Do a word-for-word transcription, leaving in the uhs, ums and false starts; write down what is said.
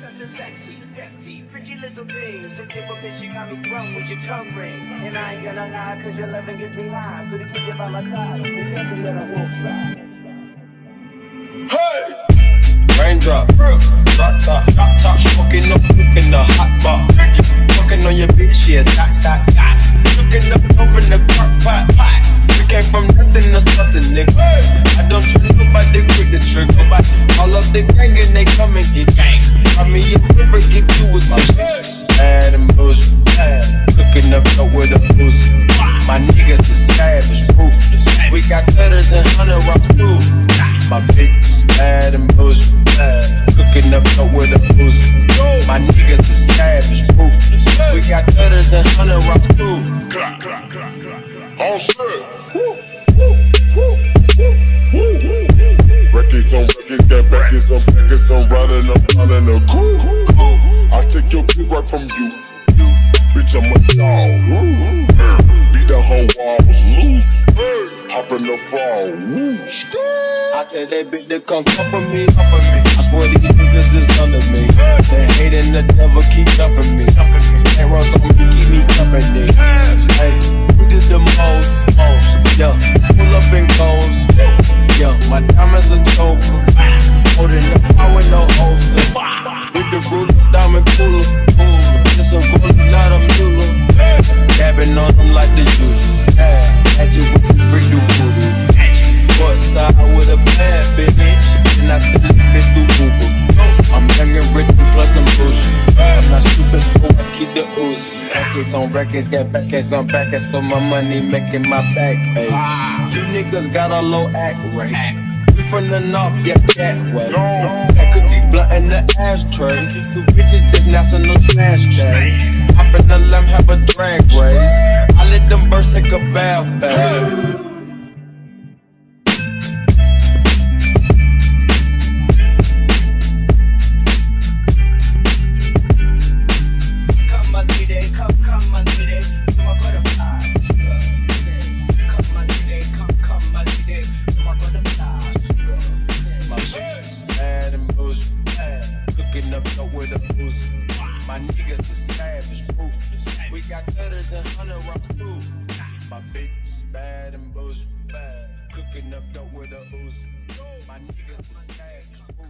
such a sexy, sexy, pretty little thing. Just give a bitch, you got me sprung with your tongue ring. And I ain't gonna lie, cause your loving gets me high. So to keep you by my side, there's nothing that I won't try. Hey! Raindrop, drop top, drop top, smoking up, in the hot box. Fucking on your bitch, yeah, dot, dot, dot. Looking up over in the crock pot, pot. We came from nothing to something, nigga. I don't trust nobody, quick the trigger. All up the gang and they come and get gang. I mean, you never give you a shit. Bad and bullshit, bad. Cooking up dope with a booze. My niggas is savage, ruthless. We got cutters and hundred rocks too. My bitch is bad and bullshit, bad. Cooking up dope with a booze. My niggas is savage, ruthless. We got cutters and hundred rocks too. Oh shit. Records on records, got records on records, I'm riding, I'm riding a cool. I take your kid right from you. Bitch, I'm a dog. Beat the whole walls loose. Hop in the fall. I tell that bitch to come cover me. I swear these niggas is under me. They hating the devil keep jumping me. They runs on me, keep me company. Hey, we did the most, most. Yeah, pull up in goals. Yeah, my diamonds a choker. Holding the fire with no holster. With the ruler, diamond cooler. It's a ruler, not a mule. Dabbing on them like the usual. Yeah, had you with the brick do voodoo. What side with a bad bitch? And I still bitch do Google. I'm young and rich and plus I'm bougie. I'm not stupid, so I keep the ooze. Records on records, get backers on backers, so my money making my back. Ay. You niggas got a low act rate. We from the north, yeah, that way. That cookie blunt in the ashtray. Two bitches just national trash day. Hop in the lamb, have a drag race. I let them birds take a bath, babe. My niggas is savage, ruthless. We got cutters and hundred rocks too. My bitch is bad and bullshit, bad. Cooking up dope with a ooze. My niggas is savage.